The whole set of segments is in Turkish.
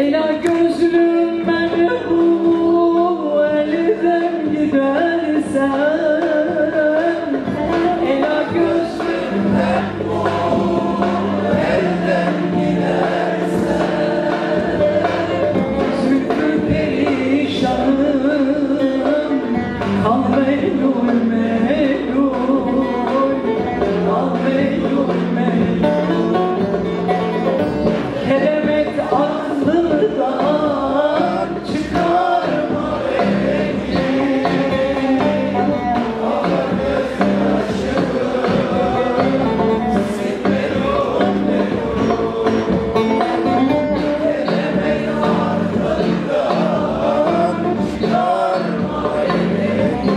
Ela gözlüm ben bu elden gidersen, ela gözlüm ben bu elden gidersen, zülfü perişanım, kal melul melul, kal melul melul. Kelemet aklımdan çıkarma beni, ağlar gözyaşımı silme melul. Kelemet aklımdan çıkarma beni,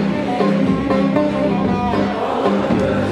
ağlar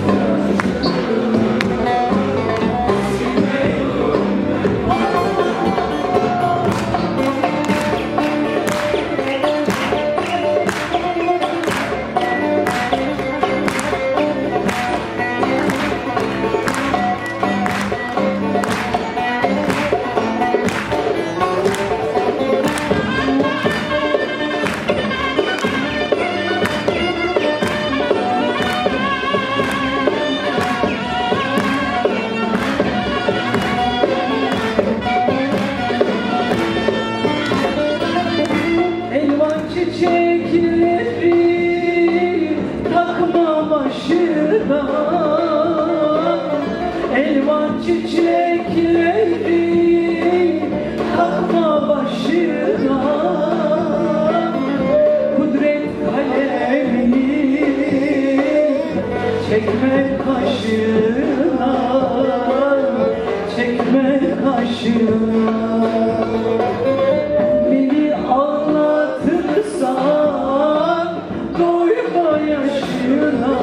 çiçekleri takma başına, elvan çiçekleri takma başına, kudret kalemini çekme kaşına, çekme kaşına. Beni ağlatırsan doyma yaşına,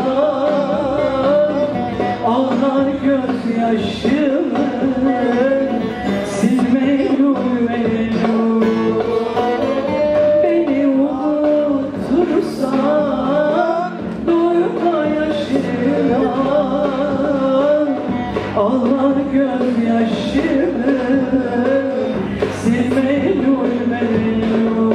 ağlar gözyaşımı silme melul. Beni unutursan doyma yaşına, ağlar gözyaşımı silme melul melul.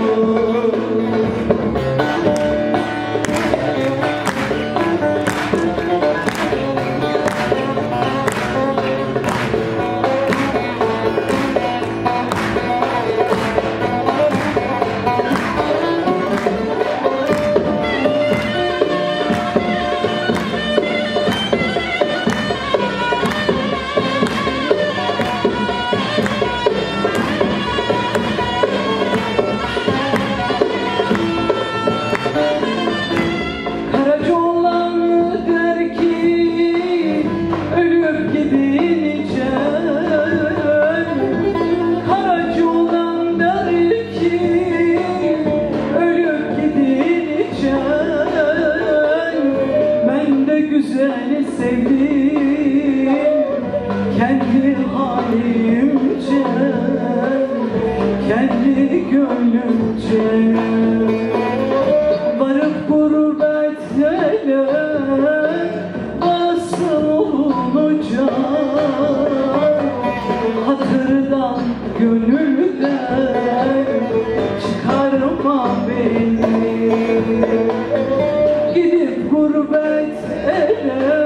Güzel sevdim kendi halimce, kendi gönlümce. Varıp gurbetlere nasıl olunacak, hatırdan gönülden çıkarma beni. Gidip gurbet ele